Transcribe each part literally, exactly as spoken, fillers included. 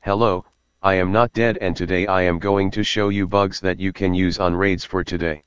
Hello, I am not dead, and today I am going to show you bugs that you can use on raids for today.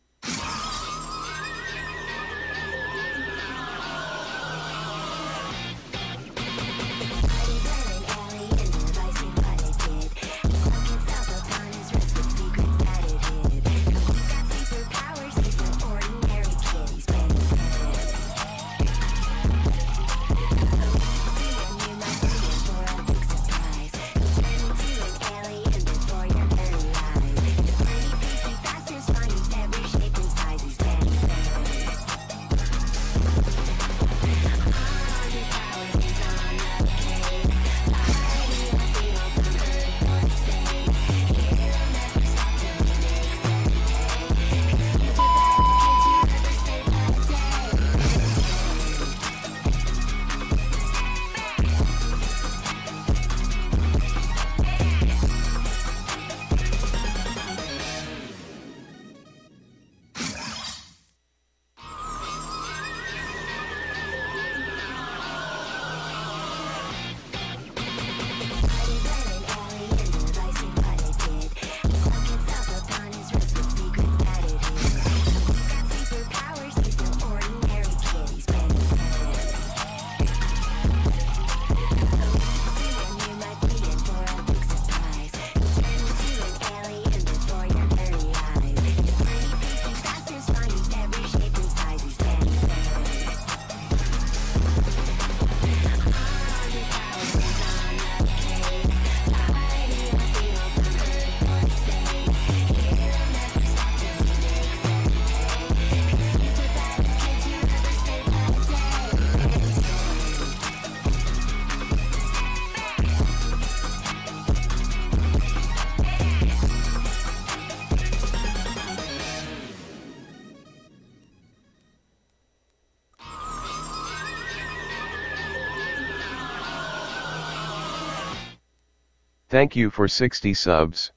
Thank you for sixty subs.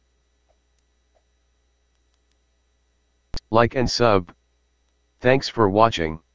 Like and sub. Thanks for watching.